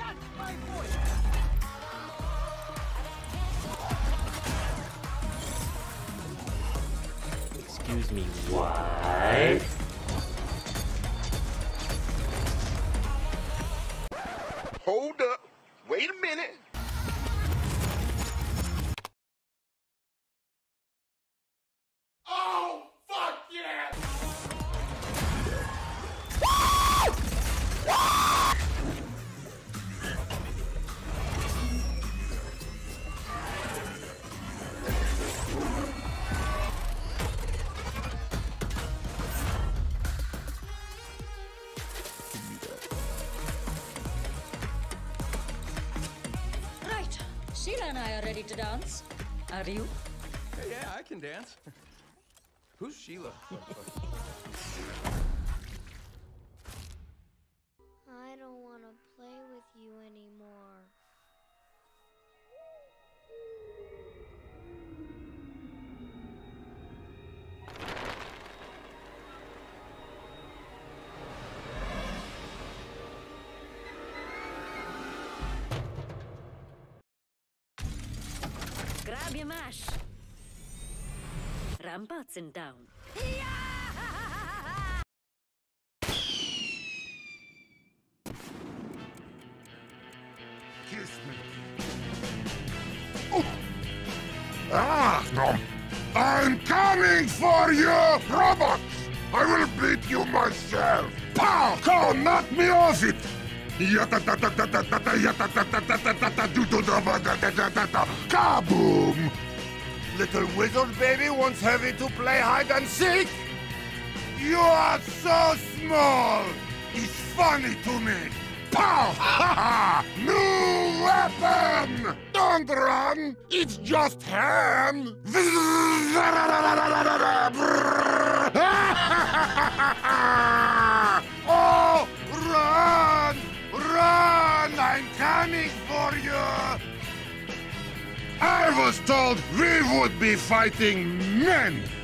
Excuse me, what? Hold up. Wait a minute. Oh, fuck yeah! Right. Sheila and I are ready to dance. Are you? Hey, yeah, I can dance. Who's Sheila? I don't want to play with you anymore. Grab your mash. Rampart's in town. Kiss me. Oh. Ah, no. I'm coming for you, robots! I will beat you myself. Pow! Come, knock me off it! Kaboom! Little wizard baby wants Heavy to play hide and seek? You are so small! It's funny to me! Pow! Ha ha! New weapon! Don't run! It's just ham! Oh! Run! Run! I'm coming for you! I was told we would be fighting men!